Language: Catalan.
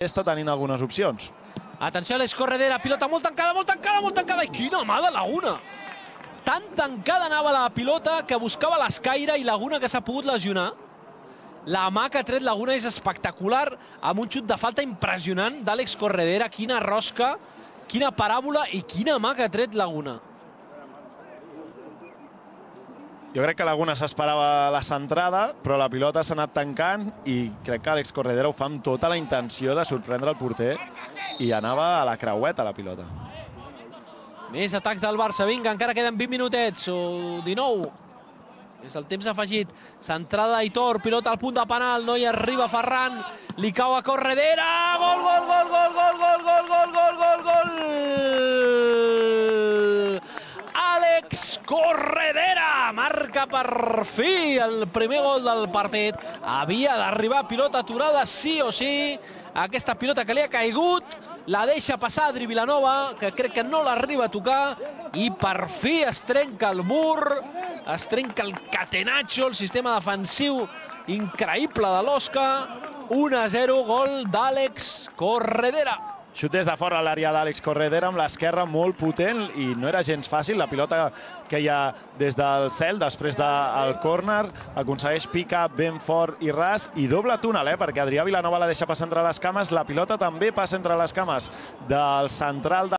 està tenint algunes opcions. Atenció a Àlex Corredera, pilota molt tancada, molt tancada, molt tancada. I quina mà de Laguna! Tan tancada anava la pilota que buscava l'escaire i Laguna que s'ha pogut lesionar. La mà que ha tret Laguna és espectacular, amb un xut de falta impressionant d'Àlex Corredera. Quina rosca, quina paràbola i quina mà que ha tret Laguna. Jo crec que Laguna s'esperava la centrada, però la pilota s'ha anat tancant i crec que Àlex Corredera ho fa amb tota la intenció de sorprendre el porter i anava a la creueta, la pilota. Més atacs del Barça, vinga, encara queden 20 minutets o 19. És el temps afegit. Centrada d'Aitor, pilota al punt de penal, no hi arriba Ferran, li cau a Corredera, gol, gol, gol, gol, gol, gol, gol, gol, gol, gol, gol! Àlex Corredera marca per fi el primer gol del partit. Havia d'arribar pilota aturada sí o sí. Aquesta pilota que li ha caigut la deixa passar Adri Vilanova, que crec que no l'arriba a tocar, i per fi es trenca el mur, es trenca el catenaccio, el sistema defensiu increïble de l'Osca. 1-0, gol d'Àlex Corredera. Xut des de fora a l'àrea d'Àlex Corredera amb l'esquerra molt potent i no era gens fàcil. La pilota que hi ha des del cel, després del córner, aconsegueix picar ben fort i ras i doble túnel, perquè Adrià Vilanova la deixa passar entre les cames. La pilota també passa entre les cames del central